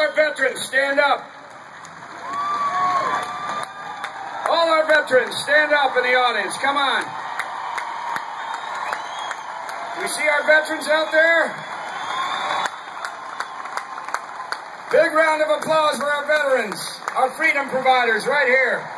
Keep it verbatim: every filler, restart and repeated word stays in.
our veterans, stand up. All our veterans, stand up in the audience. Come on. We see our veterans out there? Big round of applause for our veterans, our freedom providers right here.